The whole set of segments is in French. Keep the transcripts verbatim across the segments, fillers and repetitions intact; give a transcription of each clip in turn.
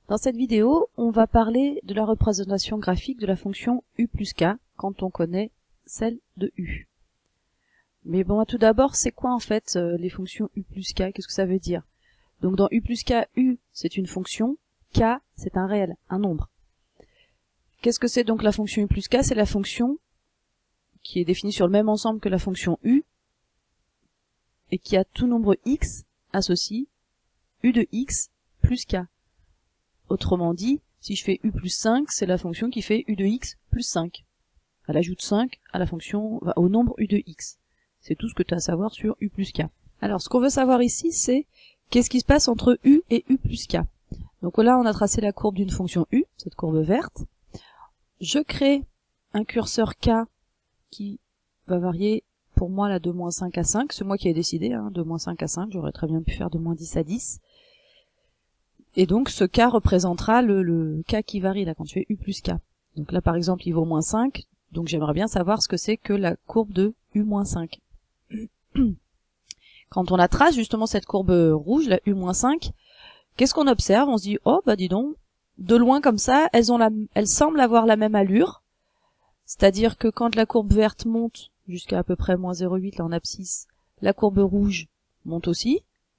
Dans cette vidéo, on va parler de la représentation graphique de la fonction u plus k quand on connaît celle de u. Mais bon, tout d'abord, c'est quoi en fait euh, les fonctions u plus k? Qu'est-ce que ça veut dire? Donc dans u plus k, u c'est une fonction, k c'est un réel, un nombre. Qu'est-ce que c'est donc la fonction u plus k? C'est la fonction qui est définie sur le même ensemble que la fonction u et qui a tout nombre x associe u de x plus k. Autrement dit, si je fais u plus cinq, c'est la fonction qui fait u de x plus cinq. Elle ajoute cinq à la fonction, au nombre u de x. C'est tout ce que tu as à savoir sur u plus k. Alors, ce qu'on veut savoir ici, c'est qu'est-ce qui se passe entre u et u plus k. Donc là, on a tracé la courbe d'une fonction u, cette courbe verte. Je crée un curseur k qui va varier pour moi là de moins cinq à cinq. C'est moi qui ai décidé, hein, de moins cinq à cinq. J'aurais très bien pu faire de moins dix à dix. Et donc ce k représentera le, le k qui varie là quand je fais u plus k. Donc là par exemple il vaut moins cinq, donc j'aimerais bien savoir ce que c'est que la courbe de u moins cinq. Quand on la trace justement cette courbe rouge, la u moins cinq, qu'est-ce qu'on observe? On se dit oh bah dis donc, de loin comme ça, elles ont la, elles semblent avoir la même allure, c'est-à-dire que quand la courbe verte monte jusqu'à à peu près moins zéro virgule huit là en abscisse, la courbe rouge monte aussi.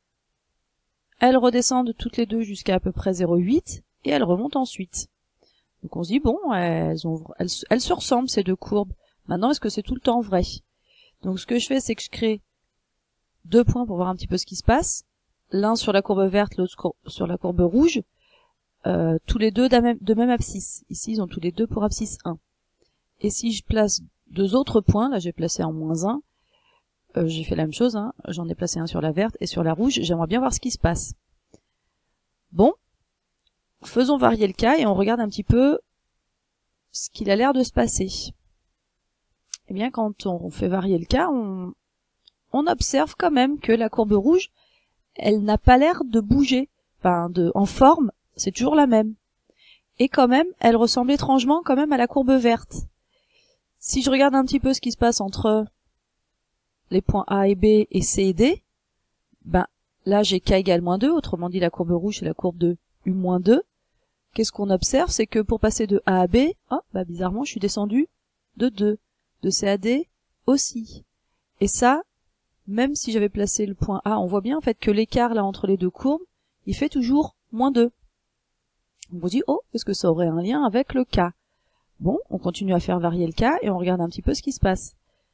Elles redescendent toutes les deux jusqu'à à peu près zéro virgule huit et elles remontent ensuite. Donc on se dit bon, elles, ont, elles, elles se ressemblent ces deux courbes. Maintenant, est-ce que c'est tout le temps vrai? Donc ce que je fais, c'est que je crée deux points pour voir un petit peu ce qui se passe. L'un sur la courbe verte, l'autre sur la courbe rouge. Euh, tous les deux de même, de même abscisse. Ici, ils ont tous les deux pour abscisse un. Et si je place deux autres points, là j'ai placé en moins un, Euh, j'ai fait la même chose, hein. J'en ai placé un sur la verte et sur la rouge, j'aimerais bien voir ce qui se passe. Bon, faisons varier le cas et on regarde un petit peu ce qu'il a l'air de se passer. Eh bien, quand on fait varier le cas, on, on observe quand même que la courbe rouge, elle n'a pas l'air de bouger. Enfin, de, en forme, c'est toujours la même. Et quand même, elle ressemble étrangement quand même à la courbe verte. Si je regarde un petit peu ce qui se passe entre les points A et B et C et D, ben là j'ai k égale moins deux, autrement dit la courbe rouge c'est la courbe de u moins deux. Qu'est-ce qu'on observe? C'est que pour passer de A à B, oh, bah bizarrement je suis descendu de deux, de C à D aussi. Et ça, même si j'avais placé le point A, on voit bien en fait que l'écart là entre les deux courbes, il fait toujours moins deux. On vous dit, oh, est-ce que ça aurait un lien avec le k? Bon, on continue à faire varier le k et on regarde un petit peu ce qui se passe.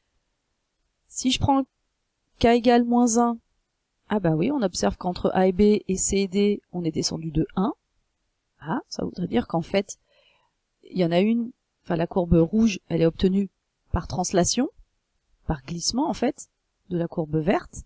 Si je prends k égale moins un, ah bah oui, on observe qu'entre A et B et C et D, on est descendu de un. Ah, ça voudrait dire qu'en fait, il y en a une, enfin la courbe rouge, elle est obtenue par translation, par glissement en fait, de la courbe verte.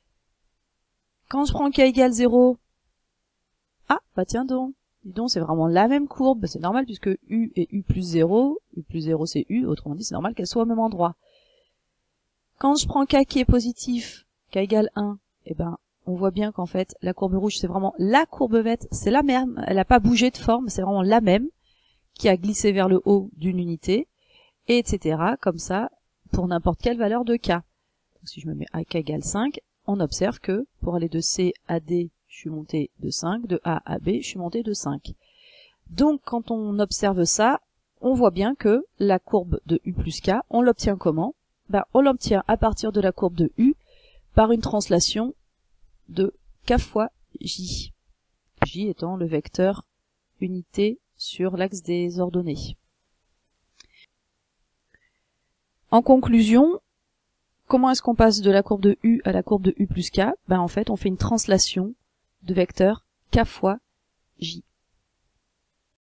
Quand je prends k égale zéro, ah bah tiens donc, dis donc c'est vraiment la même courbe, bah, c'est normal puisque u est u plus zéro, u plus zéro c'est u, autrement dit c'est normal qu'elle soit au même endroit. Quand je prends k qui est positif, k égale un, eh ben, on voit bien qu'en fait, la courbe rouge, c'est vraiment la courbe verte, c'est la même, elle n'a pas bougé de forme, c'est vraiment la même, qui a glissé vers le haut d'une unité, et etc. comme ça, pour n'importe quelle valeur de k. Donc, si je me mets à k égale cinq, on observe que, pour aller de C à D, je suis monté de cinq, de A à B, je suis monté de cinq. Donc, quand on observe ça, on voit bien que la courbe de u plus k, on l'obtient comment? Ben, on l'obtient à partir de la courbe de u par une translation de k fois j. J étant le vecteur unité sur l'axe des ordonnées. En conclusion, comment est-ce qu'on passe de la courbe de u à la courbe de u plus k? Ben, en fait, on fait une translation de vecteur k fois j.